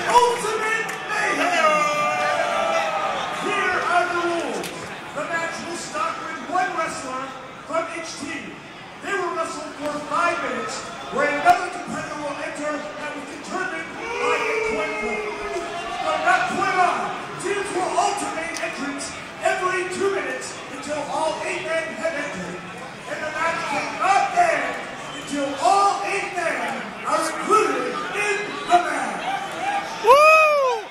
Ultimate Mayhem! Here are the rules. The match will start with one wrestler from each team. They will wrestle for 5 minutes, where another competitor will enter and will determine by a coin flip. From that point on, teams will alternate entrance every 2 minutes until all 8 men have entered. And the match cannot end until all 8 men are included in the match. Woo!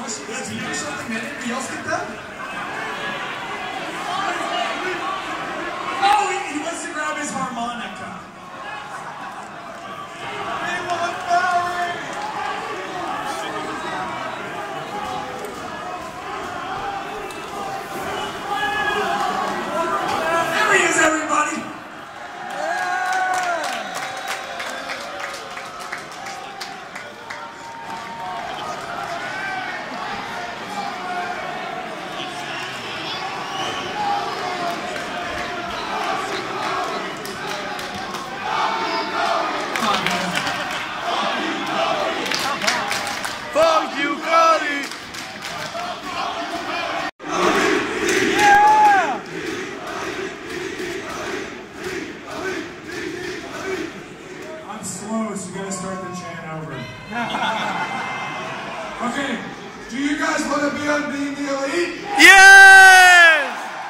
listen, did you do something that anybody else get done? Oh, he wants to grab his harmonica. They want Barry! There he is, everybody! Fuck you, Cody! I'm slow, so you gotta start the chant over. Okay, do you guys want to be on Being the Elite? Yes!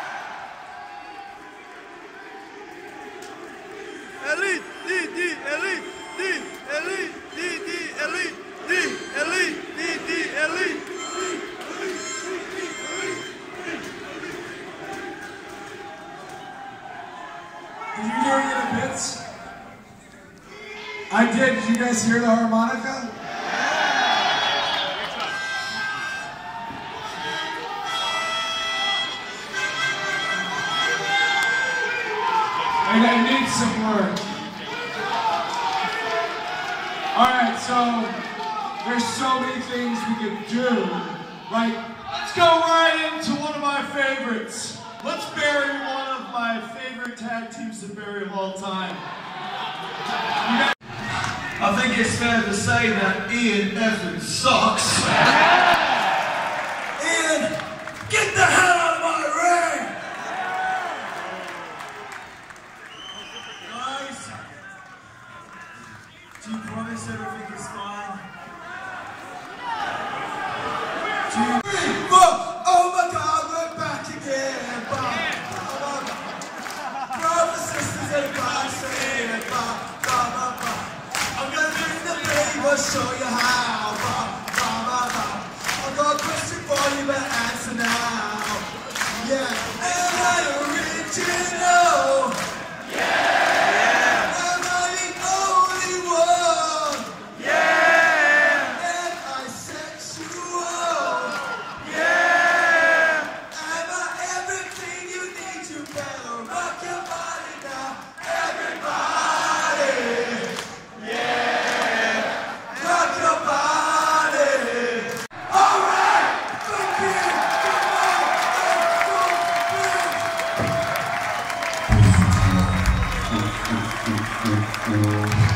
Elite, elite, elite, elite, elite, elite, elite. Did you hear any of the bits? I did. Did you guys hear the harmonica? And I need some work. Alright, so there's so many things we could do. Like, let's go right into one of my favorites. Let's bury one of my favorite tag teams to bury of all time. I think it's fair to say that Ian Evans sucks. Ian, get the hell out of my ring! Guys, do you promise everything is fine? 2, 3, 4. Oh my God, we're back again. Brothers, sisters, and guys, saying I'm gonna do the baby, we'll show you how. I've got a question for you, but answer now. Yeah, am I original? Yeah. Am I the only one? Yeah. Am I sexual? Yeah. Am I everything you need? You better rock your body now, everybody. Rock your body! Alright! Thank you! Goodbye!